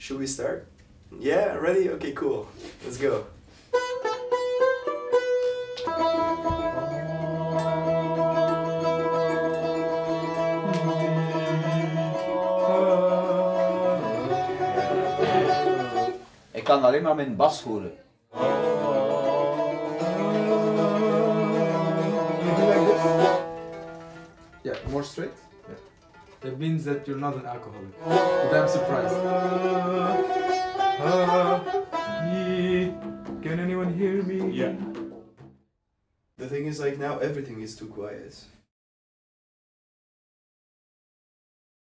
Should we start? Yeah, ready? Okay, cool. Let's go. Ik kan alleen maar mijn bas horen. Yeah, more straight. Yeah. That means that you're not an alcoholic. But I'm surprised. Can anyone hear me? Yeah. The thing is, like, now everything is too quiet.